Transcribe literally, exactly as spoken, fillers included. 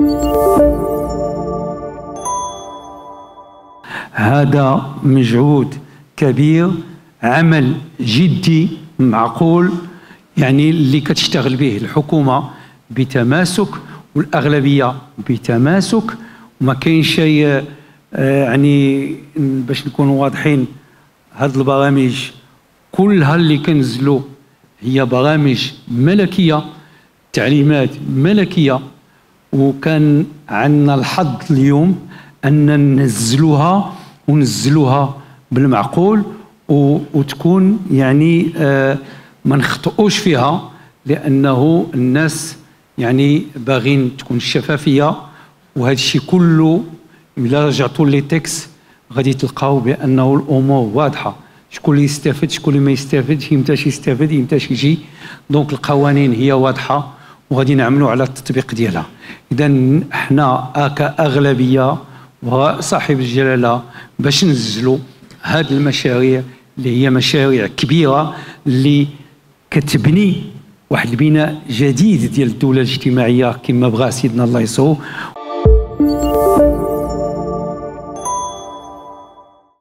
هذا مجهود كبير، عمل جدي معقول، يعني اللي كتشتغل به الحكومة بتماسك والأغلبية بتماسك، وما كاين شيء يعني باش نكونوا واضحين. هاد البرامج كلها اللي كنزلوا هي برامج ملكية، تعليمات ملكية، وكان عندنا الحظ اليوم أن ننزلوها وننزلوها بالمعقول وتكون يعني آه ما نخطئوش فيها، لأنه الناس يعني باغين تكون الشفافية. وهذا الشيء كله إلا رجعتوا لي تكست غادي تلقاو بأنه الأمور واضحة، شكون اللي يستافد شكون اللي ما يستافدش، يمتاش يستافد يمتاش يجي. دونك القوانين هي واضحة وغادي نعملوا على التطبيق ديالها. إذا حنا كأغلبية وصاحب الجلالة باش ننزلوا هذه المشاريع اللي هي مشاريع كبيرة اللي كتبني واحد البناء جديد ديال الدولة الاجتماعية كما بغى سيدنا الله يسوع.